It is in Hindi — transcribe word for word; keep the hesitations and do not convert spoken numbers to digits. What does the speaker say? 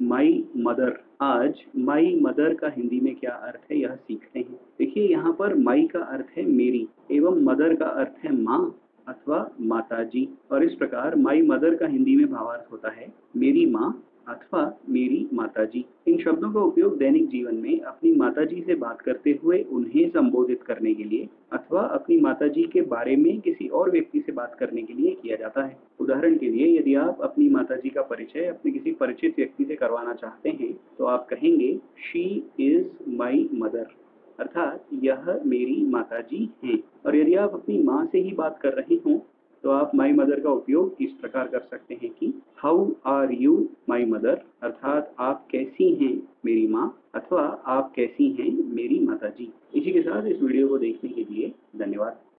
My mother. आज माई मदर का हिंदी में क्या अर्थ है यह सीखते हैं। देखिए यहाँ पर माई का अर्थ है मेरी एवं मदर का अर्थ है माँ अथवा माताजी, और इस प्रकार माई मदर का हिंदी में भावार्थ होता है मेरी माँ अथवा मेरी माताजी। इन शब्दों का उपयोग दैनिक जीवन में अपनी माताजी से बात करते हुए उन्हें संबोधित करने के लिए अथवा अपनी माताजी के बारे में किसी और व्यक्ति से बात करने के लिए किया जाता है। उदाहरण के लिए यदि आप अपनी माताजी का परिचय अपने किसी परिचित व्यक्ति से करवाना चाहते हैं तो आप कहेंगे शी इज माई मदर, अर्थात यह मेरी माताजी हैं। और यदि आप अपनी माँ से ही बात कर रहे हों तो आप माई मदर का उपयोग इस प्रकार कर सकते हैं कि how are you my mother, अर्थात आप कैसी हैं मेरी माँ अथवा आप कैसी हैं मेरी माताजी। इसी के साथ इस वीडियो को देखने के लिए धन्यवाद।